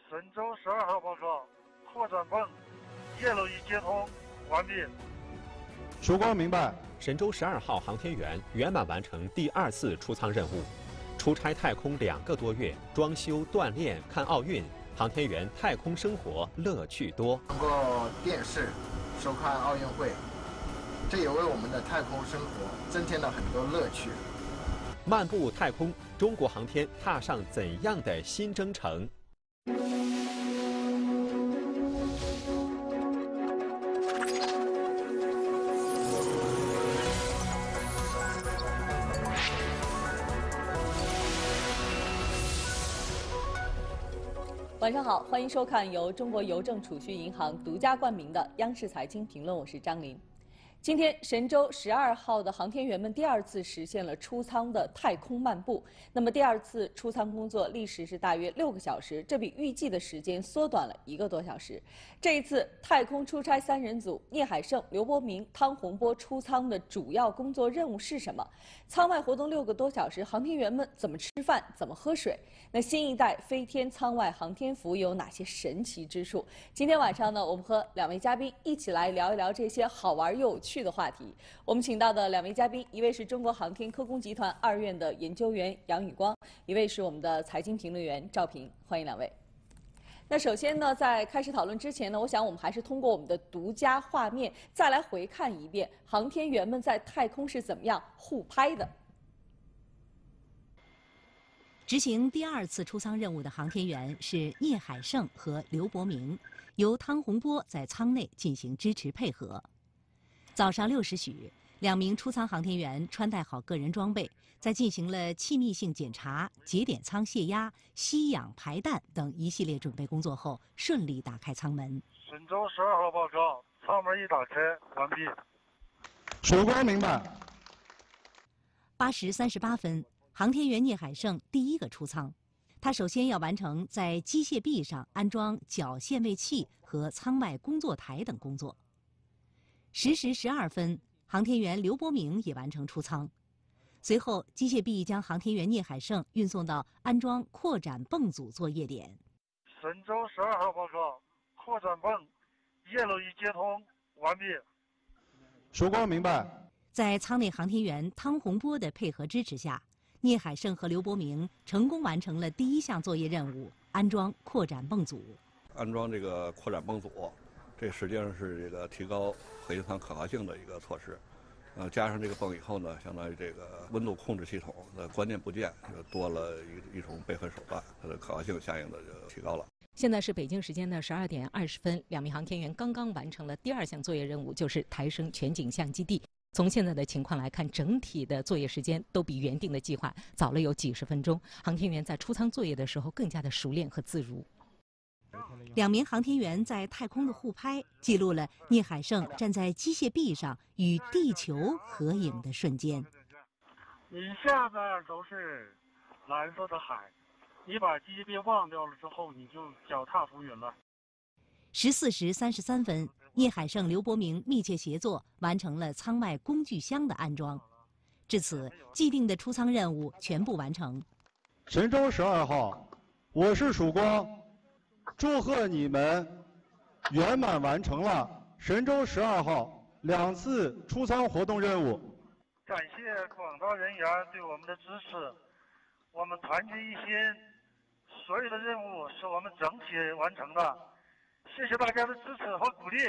神舟12号报告，扩展泵叶楼一接通完毕。 曙光明白。 神舟12号航天员圆满完成第2次出舱任务，出差太空2个多月，装修、锻炼、看奥运，航天员太空生活乐趣多。 通过电视收看奥运会，这也为我们的太空生活增添了很多乐趣。 漫步太空，中国航天踏上怎样的新征程？ 晚上好，欢迎收看由中国邮政储蓄银行独家冠名的央视财经评论，我是张琳。今天，神舟12号的航天员们第2次实现了出舱的太空漫步。那么，第2次出舱工作历时是大约6个小时，这比预计的时间缩短了1个多小时。这一次太空出差3人组，聂海胜、刘伯明、汤洪波出舱的主要工作任务是什么？舱外活动6个多小时，航天员们怎么吃饭？怎么喝水？那新一代飞天舱外航天服有哪些神奇之处？今天晚上呢，我们和2位嘉宾一起来聊一聊这些好玩又有趣的话题。我们请到的2位嘉宾，一位是中国航天科工集团2院的研究员杨宇光，一位是我们的财经评论员赵平，欢迎2位。那首先呢，在开始讨论之前呢，我想我们还是通过我们的独家画面，再来回看一遍航天员们在太空是怎么样互拍的。 执行第2次出舱任务的航天员是聂海胜和刘伯明，由汤洪波在舱内进行支持配合。早上6时许，2名出舱航天员穿戴好个人装备，在进行了气密性检查、节点舱泄压、吸氧排氮等一系列准备工作后，顺利打开舱门。 神舟12号报告，舱门已打开完毕。 曙光明白。 8时38分。航天员聂海胜第1个出舱，他首先要完成在机械臂上安装脚限位器和舱外工作台等工作。10时12分，航天员刘伯明也完成出舱。随后，机械臂将航天员聂海胜运送到安装扩展泵组作业点。 神舟12号报告，扩展泵叶楼一接通完毕。 曙光明白。 在舱内航天员汤洪波的配合支持下，聂海胜和刘伯明成功完成了第1项作业任务——安装扩展泵组。 安装这个扩展泵组，这实际上是这个提高核心舱可靠性的一个措施。加上这个泵以后呢，相当于这个温度控制系统的关键部件就多了一种备份手段，它的可靠性相应的就提高了。 现在是北京时间的12点20分，2名航天员刚刚完成了第2项作业任务，就是抬升全景相基地。从现在的情况来看，整体的作业时间都比原定的计划早了有几十分钟。航天员在出舱作业的时候更加的熟练和自如。 2名航天员在太空的互拍，记录了聂海胜站在机械臂上与地球合影的瞬间。 你下边都是蓝色的海，你把机械臂忘掉了之后，你就脚踏浮云了。 14时33分。聂海胜、刘伯明密切协作，完成了舱外工具箱的安装。至此，既定的出舱任务全部完成。 神舟12号，我是曙光，祝贺你们圆满完成了神舟12号2次出舱活动任务。 感谢广大人员对我们的支持，我们团结一心，所有的任务是我们整体完成的。谢谢大家的支持和鼓励。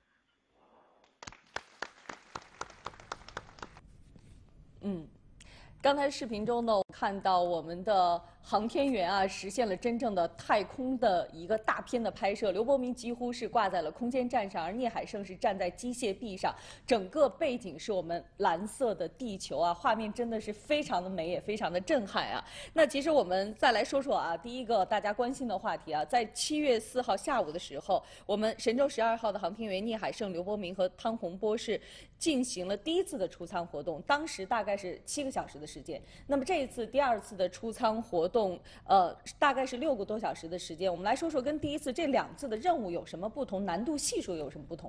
刚才视频中呢，我看到我们的航天员啊，实现了真正的太空的一个大片的拍摄。刘伯明几乎是挂在了空间站上，而聂海胜是站在机械臂上，整个背景是我们蓝色的地球啊，画面真的是非常的美，也非常的震撼啊。那其实我们再来说说啊，第一个大家关心的话题啊，在7月4号下午的时候，我们神舟12号的航天员聂海胜、刘伯明和汤洪波是进行了第1次的出舱活动，当时大概是7个小时的时间。那么这一次第2次的出舱活动，大概是6个多小时的时间。我们来说说跟第1次这2次的任务有什么不同，难度系数有什么不同吗？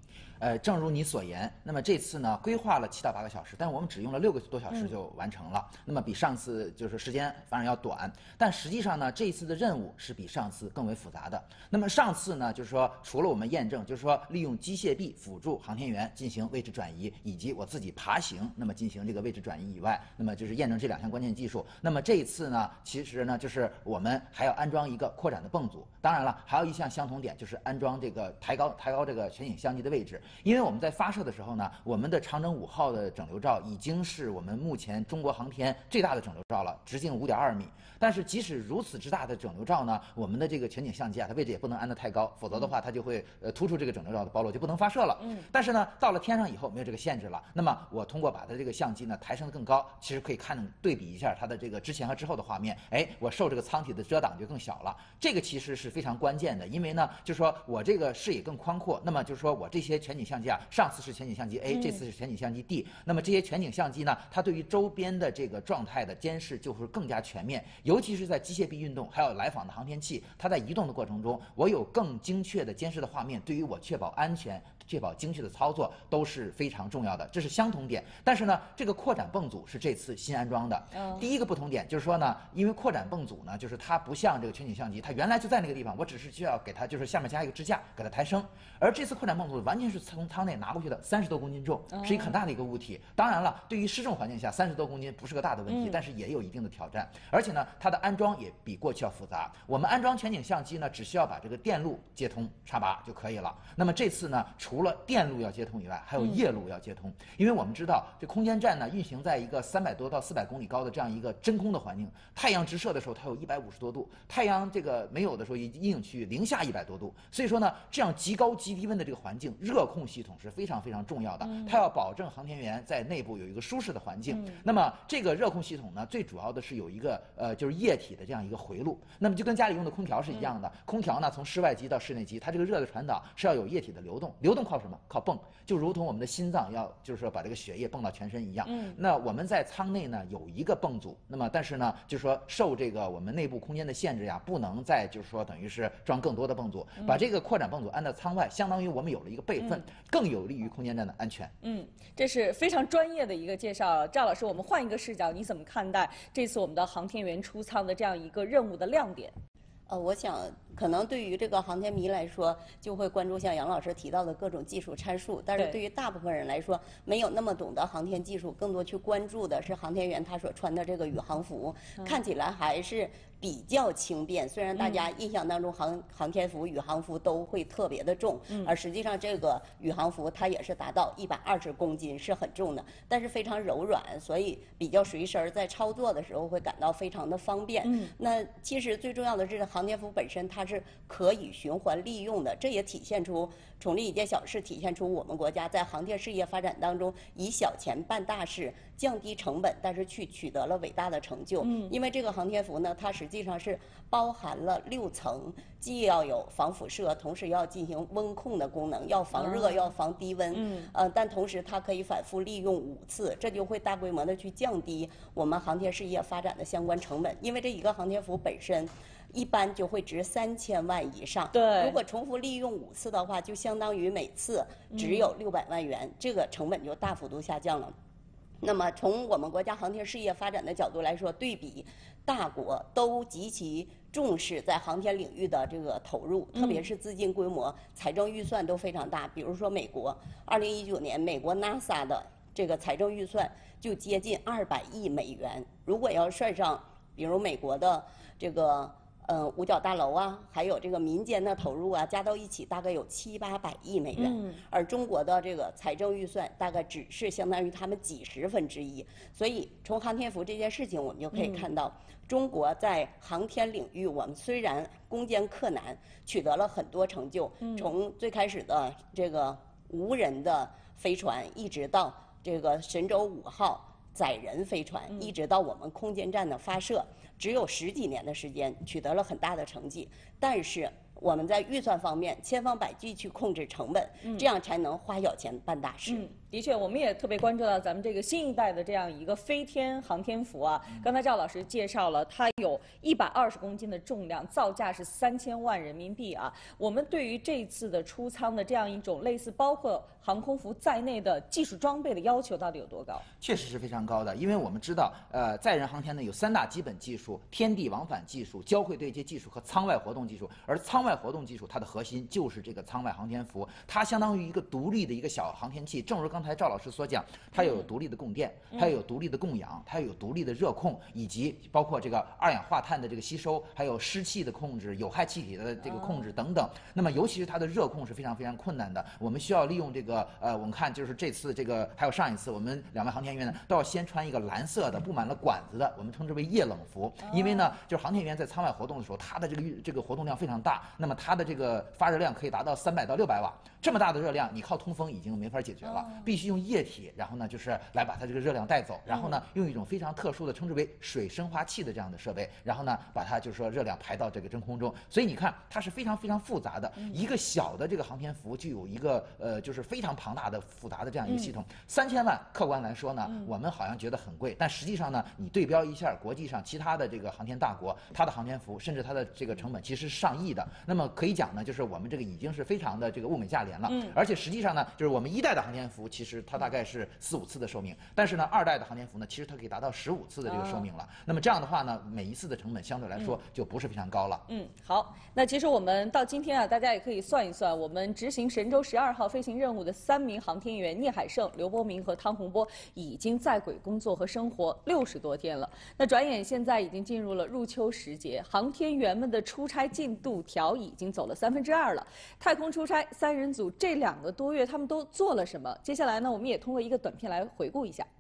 正如你所言，那么这次呢规划了7到8个小时，但是我们只用了6个多小时就完成了。那么比上次就是时间反而要短，但实际上呢，这一次的任务是比上次更为复杂的。那么上次呢，就是说除了我们验证，就是说利用机械臂辅助航天员进行位置转移，以及我自己爬行，那么进行这个位置转移以外，那么就是验证这2项关键技术。那么这一次呢，其实呢就是我们还要安装一个扩展的泵组。当然了，还有一项相同点就是安装这个抬高这个全景相机的位置。因为我们在发射的时候呢，我们的长征5号的整流罩已经是我们目前中国航天最大的整流罩了，直径5.2米。但是即使如此之大的整流罩呢，我们的这个全景相机啊，它位置也不能安得太高，否则的话它就会突出这个整流罩的暴露，就不能发射了。但是呢，到了天上以后没有这个限制了。那么我通过把它这个相机呢抬升得更高，其实可以对比一下它的这个之前和之后的画面，我受这个舱体的遮挡就更小了。这个其实是非常关键的，因为呢，就是说我这个视野更宽阔，那么就是说我这些全景相机啊，上次是全景相机 A，这次是全景相机 D，那么这些全景相机呢，它对于周边的这个状态的监视就会更加全面，尤其是在机械臂运动还有来访的航天器，它在移动的过程中，我有更精确的监视的画面，对于我确保安全、确保精确的操作都是非常重要的，这是相同点。但是呢，这个扩展泵组是这次新安装的。第一个不同点就是说呢，因为扩展泵组呢，就是它不像这个全景相机，它原来就在那个地方，我只是需要给它就是下面加一个支架给它抬升，而这次扩展泵组完全是从舱内拿过去的，30多公斤重，是一个很大的一个物体。当然了，对于失重环境下，30多公斤不是个大的问题，但是也有一定的挑战。而且呢，它的安装也比过去要复杂。我们安装全景相机呢，只需要把这个电路接通插拔就可以了。那么这次呢，除了电路要接通以外，还有夜路要接通，因为我们知道这空间站呢运行在一个300多到400公里高的这样一个真空的环境，太阳直射的时候它有150多度，太阳这个没有的时候阴影区零下100多度，所以说呢，这样极高极低温的这个环境，热控系统是非常非常重要的，它要保证航天员在内部有一个舒适的环境。那么这个热控系统呢，最主要的是有一个就是液体的这样一个回路，那么就跟家里用的空调是一样的，空调呢从室外机到室内机，它这个热的传导是要有液体的流动，流动靠什么？靠泵，就如同我们的心脏要就是说把这个血液泵到全身一样。那我们在舱内呢有一个泵组，那么但是呢就是说受这个我们内部空间的限制呀，不能再就是说等于是装更多的泵组，把这个扩展泵组安到舱外，相当于我们有了一个备份，更有利于空间站的安全。 这是非常专业的一个介绍。赵老师，我们换一个视角，你怎么看待这次我们的航天员出舱的这样一个任务的亮点？ 我想可能对于这个航天迷来说，就会关注像杨老师提到的各种技术参数，但是对于大部分人来说，没有那么懂得航天技术，更多去关注的是航天员他所穿的这个宇航服，看起来还是比较轻便。虽然大家印象当中航天服、宇航服都会特别的重，而实际上这个宇航服它也是达到120公斤，是很重的，但是非常柔软，所以比较随身，在操作的时候会感到非常的方便。那其实最重要的是航天服本身它是可以循环利用的，这也体现出崇礼一件小事，体现出我们国家在航天事业发展当中以小钱办大事，降低成本，但是取得了伟大的成就。因为这个航天服呢，它实际上是包含了6层，既要有防辐射，同时要进行温控的功能，要防热，要防低温。但同时它可以反复利用5次，这就会大规模的去降低我们航天事业发展的相关成本。因为这一个航天服本身一般就会值3000万以上。 对， 如果重复利用5次的话，就相当于每次只有600万元，这个成本就大幅度下降了。那么从我们国家航天事业发展的角度来说，对比大国都极其重视在航天领域的这个投入，特别是资金规模、财政预算都非常大。比如说美国，2019年美国 NASA 的这个财政预算就接近200亿美元。如果要算上，比如美国的这个五角大楼啊，还有这个民间的投入啊，加到一起大概有700-800亿美元。而中国的这个财政预算大概只是相当于他们几10分之一。所以从航天服这件事情，我们就可以看到，中国在航天领域，我们虽然攻坚克难，取得了很多成就，从最开始的这个无人的飞船，一直到这个神舟5号载人飞船，一直到我们空间站的发射，只有10几年的时间，取得了很大的成绩。但是我们在预算方面千方百计去控制成本，这样才能花小钱办大事。 的确，我们也特别关注到咱们这个新一代的这样一个飞天航天服啊。刚才赵老师介绍了，它有120公斤的重量，造价是3000万人民币啊。我们对于这次的出舱的这样一种类似包括航空服在内的技术装备的要求到底有多高？ 确实是非常高的，因为我们知道，载人航天呢有3大基本技术：天地往返技术、交会对接技术和舱外活动技术。而舱外活动技术它的核心就是这个舱外航天服，它相当于一个独立的一个小航天器。正如刚才赵老师所讲，它要有独立的供电，它要有独立的供氧，它要有独立的热控，以及包括这个二氧化碳的这个吸收，还有湿气的控制、有害气体的这个控制等等。那么尤其是它的热控是非常非常困难的，我们需要利用这个我们看就是这次这个还有上一次，我们2位航天员呢都要先穿一个蓝色的布满了管子的，我们称之为液冷服。因为呢，就是航天员在舱外活动的时候，它的这个活动量非常大，那么它的这个发热量可以达到300到600瓦。这么大的热量，你靠通风已经没法解决了，必须用液体，然后呢就是来把它这个热量带走，然后呢用一种非常特殊的称之为水生化器的这样的设备，然后呢把它就是说热量排到这个真空中。所以你看它是非常非常复杂的，一个小的这个航天服就有一个就是非常庞大的复杂的这样一个系统。3000万客观来说呢，我们好像觉得很贵，但实际上呢，你对标一下国际上其他的这个航天大国，它的航天服甚至它的这个成本其实是上亿的。那么可以讲呢，就是我们这个已经是非常的这个物美价廉了。而且实际上呢，就是我们1代的航天服其实它大概是4、5次的寿命，但是呢2代的航天服呢，其实它可以达到15次的这个寿命了。那么这样的话呢，每一次的成本相对来说就不是非常高了。 好，那其实我们到今天啊，大家也可以算一算，我们执行神舟12号飞行任务的3名航天员聂海胜、刘伯明和汤洪波已经在轨工作和生活60多天了。那转眼现在已经进入了入秋时节，航天员们的出差进度条已经走了2/3了。太空出差3人组这2个多月他们都做了什么？接下来呢，我们也通过一个短片来回顾一下。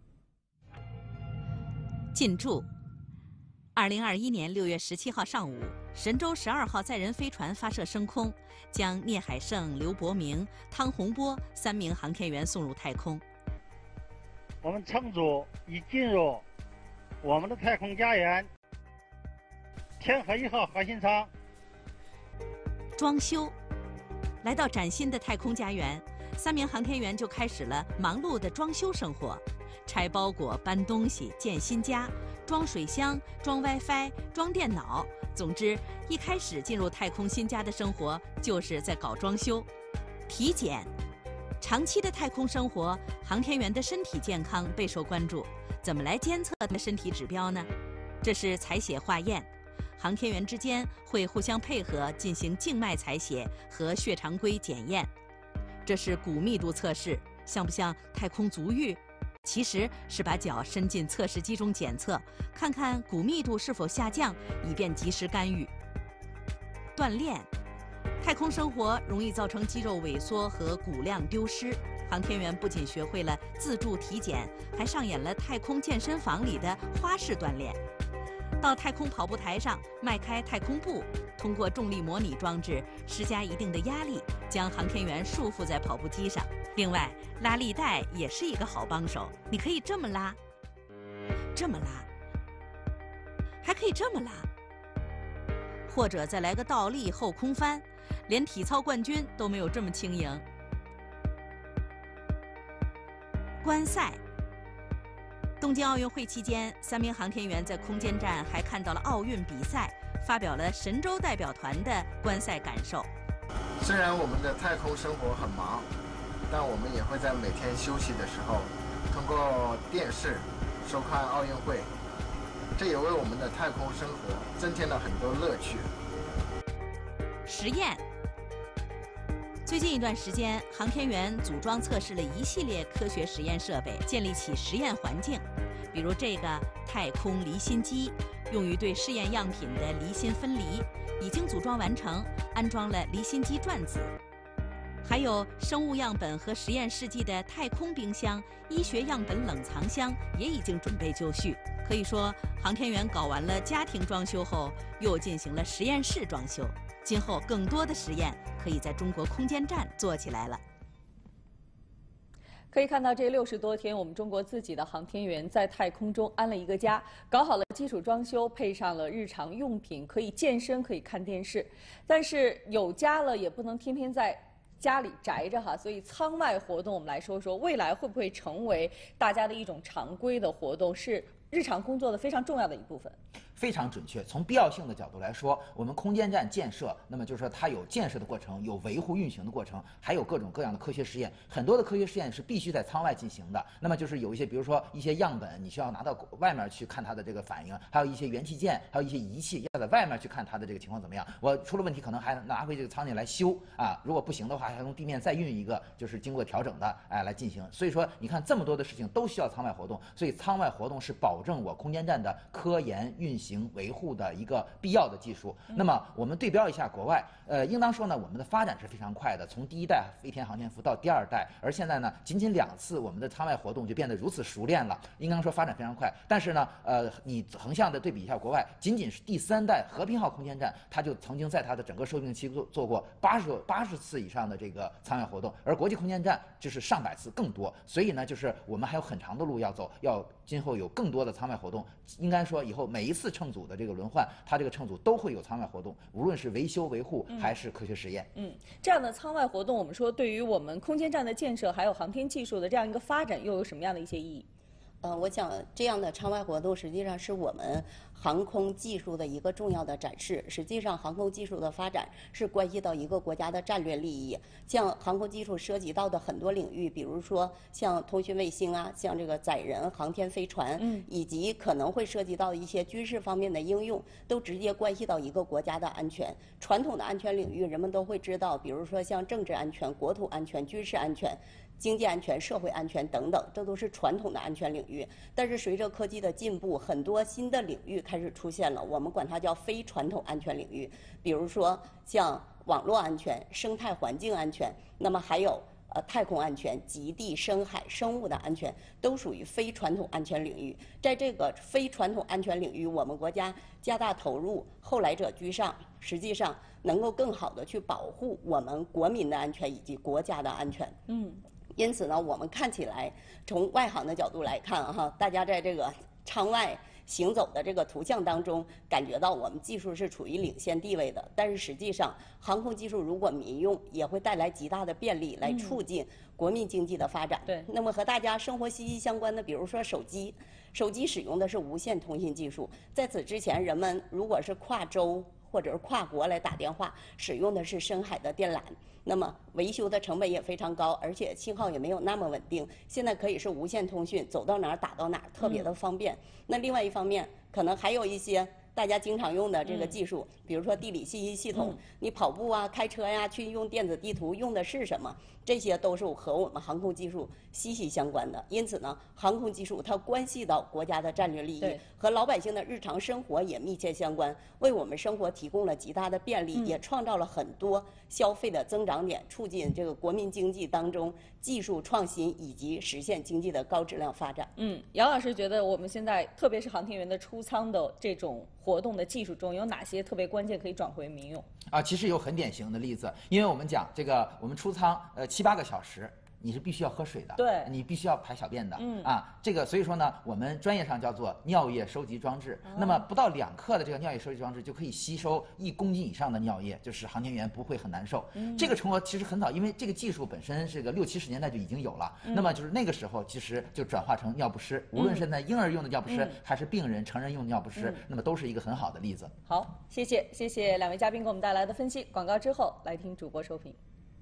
进驻：2021年6月17号上午，神舟12号载人飞船发射升空，将聂海胜、刘伯明、汤洪波3名航天员送入太空。 我们乘组已进入我们的太空家园天河1号核心舱。 装修。来到崭新的太空家园，3名航天员就开始了忙碌的装修生活，拆包裹、搬东西、建新家、装水箱、装 WiFi、装电脑。总之，一开始进入太空新家的生活就是在搞装修。体检，长期的太空生活，航天员的身体健康备受关注。怎么来监测他的身体指标呢？这是采血化验。航天员之间会互相配合进行静脉采血和血常规检验。这是骨密度测试，像不像太空足浴？其实是把脚伸进测试机中检测，看看骨密度是否下降，以便及时干预。锻炼，太空生活容易造成肌肉萎缩和骨量丢失。航天员不仅学会了自助体检，还上演了太空健身房里的花式锻炼。到太空跑步台上迈开太空步，通过重力模拟装置施加一定的压力，将航天员束缚在跑步机上。另外，拉力带也是一个好帮手，你可以这么拉，这么拉，还可以这么拉，或者再来个倒立后空翻，连体操冠军都没有这么轻盈。观赛。东京奥运会期间，3名航天员在空间站还看到了奥运比赛，发表了神舟代表团的观赛感受。 虽然我们的太空生活很忙，但我们也会在每天休息的时候，通过电视收看奥运会，这也为我们的太空生活增添了很多乐趣。 实验。最近一段时间，航天员组装测试了一系列科学实验设备，建立起实验环境。比如这个太空离心机，用于对试验样品的离心分离，已经组装完成，安装了离心机转子。还有生物样本和实验试剂的太空冰箱、医学样本冷藏箱也已经准备就绪。可以说，航天员搞完了家庭装修后，又进行了实验室装修。今后更多的实验可以在中国空间站做起来了。 可以看到，这60多天，我们中国自己的航天员在太空中安了一个家，搞好了基础装修，配上了日常用品，可以健身，可以看电视。但是有家了，也不能天天在家里宅着哈，所以舱外活动我们来说说，未来会不会成为大家的一种常规的活动，是日常工作的非常重要的一部分。 非常准确。从必要性的角度来说，我们空间站建设，那么就是说它有建设的过程，有维护运行的过程，还有各种各样的科学实验。很多的科学实验是必须在舱外进行的。那么就是有一些，比如说一些样本，你需要拿到外面去看它的这个反应，还有一些元器件，还有一些仪器要在外面去看它的这个情况怎么样。我出了问题，可能还拿回这个舱内来修啊。如果不行的话，还从地面再运一个，就是经过调整的，来进行。所以说，你看这么多的事情都需要舱外活动，所以舱外活动是保证我空间站的科研、运行、维护的一个必要的技术。那么我们对标一下国外，应当说呢，我们的发展是非常快的，从第一代飞天航天服到第二代，而现在呢，仅仅2次我们的舱外活动就变得如此熟练了，应当说发展非常快。但是呢，你横向的对比一下国外，仅仅是第3代和平号空间站，它就曾经在它的整个寿命期做过80次以上的这个舱外活动，而国际空间站就是上百次更多。所以呢，就是我们还有很长的路要走，要今后有更多的舱外活动。应该说以后每一次乘组的这个轮换，它这个乘组都会有舱外活动，无论是维修维护还是科学实验。 这样的舱外活动，我们说对于我们空间站的建设，还有航天技术的这样一个发展，又有什么样的一些意义？ 我想这样的舱外活动实际上是我们航空技术的一个重要的展示。实际上，航空技术的发展是关系到一个国家的战略利益。像航空技术涉及到的很多领域，比如说像通讯卫星啊，像这个载人航天飞船，以及可能会涉及到一些军事方面的应用，都直接关系到一个国家的安全。传统的安全领域，人们都会知道，比如说像政治安全、国土安全、军事安全、经济安全、社会安全等等，这都是传统的安全领域。但是随着科技的进步，很多新的领域开始出现了，我们管它叫非传统安全领域。比如说像网络安全、生态环境安全，那么还有太空安全、极地、深海、生物的安全，都属于非传统安全领域。在这个非传统安全领域，我们国家加大投入，后来者居上，实际上能够更好的去保护我们国民的安全以及国家的安全。因此呢，我们看起来从外行的角度来看哈，大家在这个舱外行走的这个图像当中，感觉到我们技术是处于领先地位的。但是实际上，航空技术如果民用，也会带来极大的便利，来促进国民经济的发展。 对。 那么和大家生活息息相关的，比如说手机使用的是无线通信技术。在此之前，人们如果是跨州或者是跨国来打电话，使用的是深海的电缆。那么维修的成本也非常高，而且信号也没有那么稳定。现在可以是无线通讯，走到哪儿打到哪儿，特别的方便。那另外一方面，可能还有一些大家经常用的这个技术，比如说地理信息系统，你跑步啊、开车呀，去用电子地图用的是什么？这些都是和我们航空技术息息相关的。因此呢，航空技术它关系到国家的战略利益，和老百姓的日常生活也密切相关，为我们生活提供了极大的便利，也创造了很多消费的增长点，促进这个国民经济当中技术创新以及实现经济的高质量发展。 杨老师觉得我们现在特别是航天员的出舱的这种活动的技术中，有哪些特别关键可以转回民用？ 其实有很典型的例子，因为我们讲这个，我们出舱7、8个小时。你是必须要喝水的， 对， 你必须要排小便的，这个所以说呢，我们专业上叫做尿液收集装置。那么不到2克的这个尿液收集装置就可以吸收1公斤以上的尿液，就是航天员不会很难受。这个成果其实很早，因为这个技术本身是个60、70年代就已经有了。那么就是那个时候其实就转化成尿不湿，无论是在婴儿用的尿不湿，还是病人、成人用的尿不湿，那么都是一个很好的例子。 好，谢谢2位嘉宾给我们带来的分析。广告之后来听主播收评。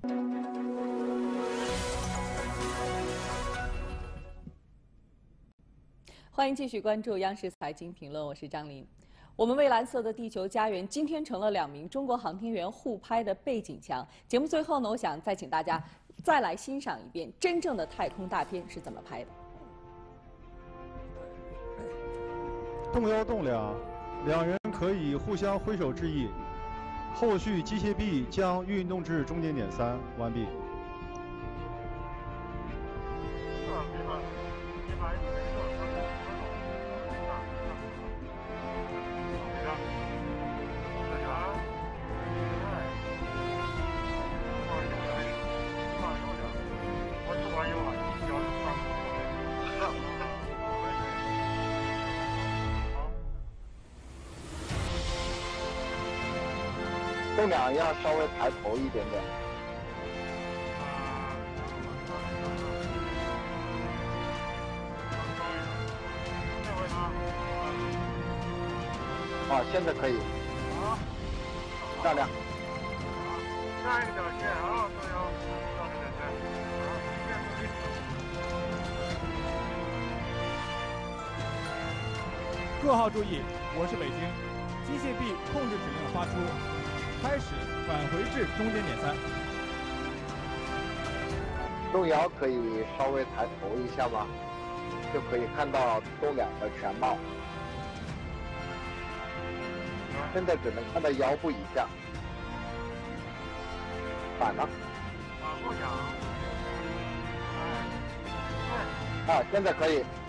欢迎继续关注央视财经评论，我是张琳。我们蔚蓝色的地球家园今天成了2名中国航天员互拍的背景墙。节目最后呢，我想再请大家再来欣赏一遍真正的太空大片是怎么拍的。 动摇动两，2人可以互相挥手致意。后续机械臂将运动至终点点3，完毕。 动两要稍微抬头一点点。 好，现在可以。 好， 漂亮。 下一个表现啊，都要到这个看。好，一遍努力。 各号注意，我是北京，机械臂控制指令发出，开始返回至中间点3。 动摇可以稍微抬头一下吗？就可以看到动两的全貌。现在只能看到腰部以下。反了。 往后仰。 啊，现在可以。